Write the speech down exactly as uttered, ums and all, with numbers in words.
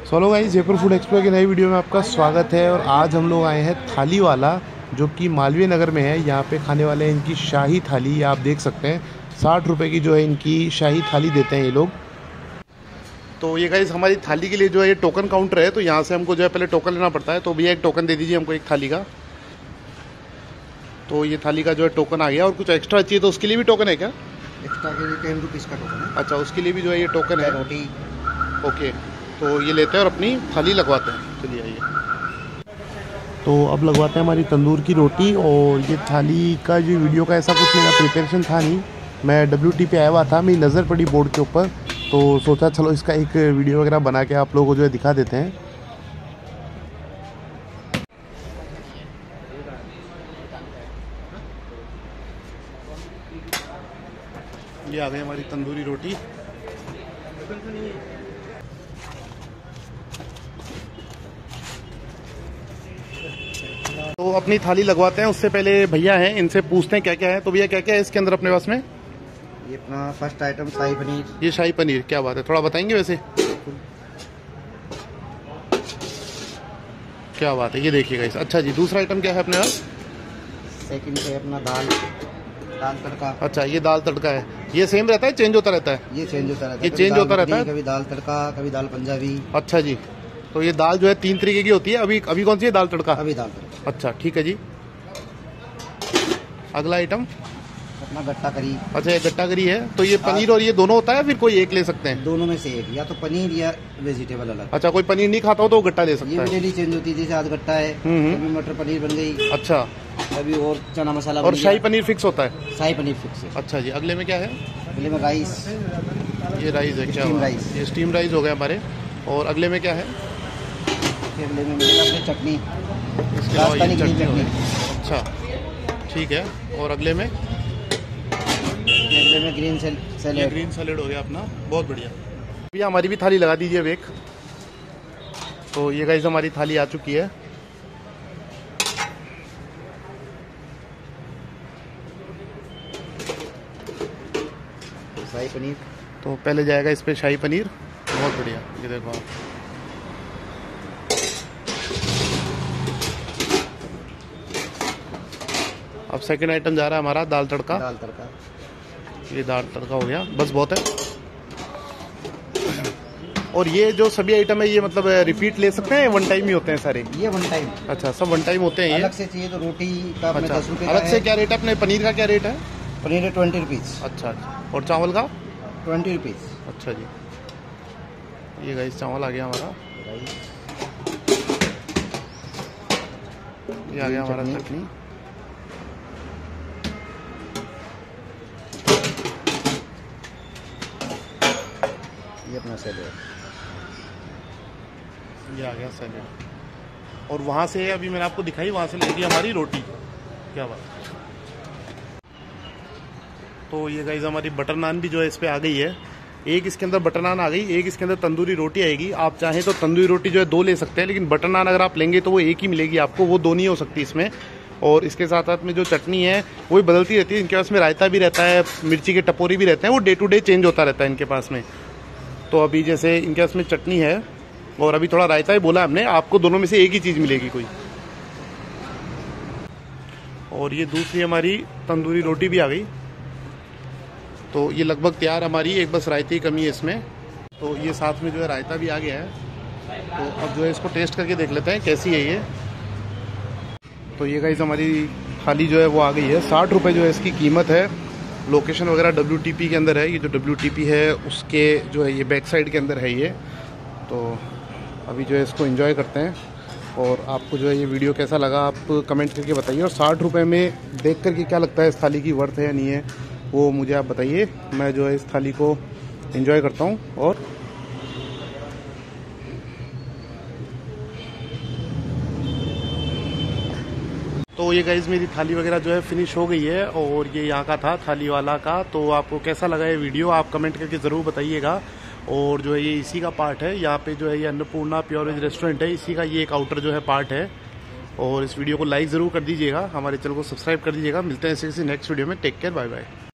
Solo guys, Jaipur food explore की नई video में आपका स्वागत है। और आज हम लोग आए हैं थाली वाला, जो कि मालवीय नगर में है। यहाँ पे खाने वाले हैं इनकी शाही थाली। आप देख सकते हैं साठ रुपए की जो है इनकी शाही थाली देते हैं ये लोग। तो ये गाइस हमारी थाली के लिए जो है ये टोकन काउंटर है, तो यहाँ से हमको जो है पहले टोकन लेना पड़ता है। तो भैया एक टोकन दे दीजिए हमको एक थाली का। तो ये थाली का जो है टोकन आ गया। और कुछ एक्स्ट्रा चाहिए तो उसके लिए भी टोकन है क्या? एक्स्ट्रा के लिए टेन रुपीज़ का टोकन है। अच्छा, उसके लिए भी जो है ये टोकन है। रोटी ओके, तो ये लेते हैं और अपनी थाली लगवाते हैं। चलिए आइए। तो अब लगवाते हैं हमारी तंदूर की रोटी। और ये थाली का जो वीडियो का ऐसा कुछ मेरा प्रिपरेशन था नहीं, मैं डब्ल्यू टी पे आया हुआ था, मेरी नज़र पड़ी बोर्ड के ऊपर, तो सोचा चलो इसका एक वीडियो वगैरह बना के आप लोगों को जो है दिखा देते हैं। ये आ गई हमारी तंदूरी रोटी। तो अपनी थाली लगवाते हैं, उससे पहले भैया हैं, इनसे पूछते हैं क्या क्या है। तो भैया क्या क्या है इसके अंदर अपने पास में? ये अपना फर्स्ट आइटम शाही पनीर। ये शाही पनीर, क्या बात है, थोड़ा बताएंगे वैसे? क्या बात है, ये देखिएगा इस। अच्छा जी, दूसरा आइटम क्या है अपने पास? सेकंड पे अपना दाल दाल तड़का। अच्छा, ये दाल तड़का है। ये सेम रहता है, चेंज होता रहता है? ये चेंज होता रहता है, ये चेंज होता रहता है, कभी दाल तड़का, कभी दाल पंजाबी। अच्छा जी, तो ये दाल जो है तीन तरीके की होती है। अभी अभी कौन सी है? दाल तड़का। अभी दाल तड़का। अच्छा ठीक है जी। अगला आइटम अपना गट्टा करी। अच्छा, ये गट्टा करी है। तो ये पनीर और ये दोनों होता है, फिर कोई एक ले सकते हैं? दोनों में से एक, या तो पनीर या वेजिटेबल अलग। अच्छा, कोई पनीर नहीं खाता हो तो वो गट्टा ले सकता ये है? भी डेली चेंज होती है, जैसे आज गट्टा है, कभी मटर पनीर बन गई। अच्छा, कभी और चना मसाला। और शाही पनीर फिक्स होता है? शाही पनीर फिक्स है। अच्छा जी। अगले में क्या है? अगले में राइस। ये राइस है, क्या स्टीम बात है। राइस। ये स्टीम राइस हो गए हमारे। और अगले में क्या है? अगले में मिलेगा अपनी चटनी, इसके अलावा ये ग्रीन चटनी हो चटनी। गई। अच्छा ठीक है। और अगले में? अगले में ग्रीन सैलेड। ग्रीन सैलेड हो गया अपना, बहुत बढ़िया। भैया हमारी भी थाली लगा दीजिए अब एक। तो ये गाइस हमारी थाली आ चुकी है। शाही पनीर। तो पहले जाएगा इस पे शाही पनीर, बहुत बढ़िया। ये देखो आप, अब सेकंड आइटम जा रहा है हमारा दाल तड़का। दाल तड़का। ये दाल तड़का हो गया, बस बहुत है। और ये जो सभी आइटम है ये मतलब रिपीट ले सकते हैं, वन टाइम ही होते हैं सारे? ये वन टाइम। अच्छा, सब वन टाइम होते हैं ये? अलग से चाहिए तो रोटी का अपने अच्छा, दस रुपये अलग से क्या रेट है अपने? पनीर का क्या रेट है? पनीर है ट्वेंटी रुपीज़। अच्छा अच्छा। और चावल का? Twenty rupees. अच्छा जी। ये गाइस चावल आ गया हमारा। ये आ गया हमारा चटनी। ये अपना सैलेड। ये आ गया सैलेड। और वहाँ से अभी मैंने आपको दिखाई, वहाँ से लेगी हमारी रोटी। क्या बात है। तो ये गाइस हमारी बटर नान भी जो है इस पे आ गई है। एक इसके अंदर बटर नान आ गई, एक इसके अंदर तंदूरी रोटी आएगी। आप चाहें तो तंदूरी रोटी जो है दो ले सकते हैं, लेकिन बटर नान अगर आप लेंगे तो वो एक ही मिलेगी आपको, वो दो नहीं हो सकती इसमें। और इसके साथ साथ में जो चटनी है वो भी बदलती रहती है। इनके पास में रायता भी रहता है, मिर्ची के टपोरी भी रहते हैं, वो डे टू डे चेंज होता रहता है इनके पास में। तो अभी जैसे इनके पास में चटनी है और अभी थोड़ा रायता ही बोला हमने, आपको दोनों में से एक ही चीज़ मिलेगी कोई। और ये दूसरी हमारी तंदूरी रोटी भी आ गई। तो ये लगभग तैयार हमारी, एक बस रायते की कमी है इसमें। तो ये साथ में जो है रायता भी आ गया है। तो अब जो है इसको टेस्ट करके देख लेते हैं कैसी है ये। तो ये गाइस हमारी थाली जो है वो आ गई है। साठ रुपये जो है इसकी कीमत है। लोकेशन वगैरह डब्ल्यू टी पी के अंदर है। ये जो डब्ल्यू टी पी है उसके जो है ये बैक साइड के अंदर है ये। तो अभी जो है इसको एंजॉय करते हैं। और आपको जो है ये वीडियो कैसा लगा आप कमेंट करके बताइए। और साठ रुपये में देख करके क्या लगता है इस थाली की वर्थ है या नहीं है, वो मुझे आप बताइए। मैं जो है इस थाली को एंजॉय करता हूँ। और तो ये गाइस मेरी थाली वगैरह जो है फिनिश हो गई है। और ये यहाँ का था थाली वाला का। तो आपको कैसा लगा ये वीडियो आप कमेंट करके ज़रूर बताइएगा। और जो है ये इसी का पार्ट है, यहाँ पे जो है ये अन्नपूर्णा प्योर वेज रेस्टोरेंट है, इसी का ये एक आउटर जो है पार्ट है। और इस वीडियो को लाइक ज़रूर कर दीजिएगा, हमारे चैनल को सब्सक्राइब कर दीजिएगा। मिलते हैं इसी नेक्स्ट वीडियो में। Take care, bye bye.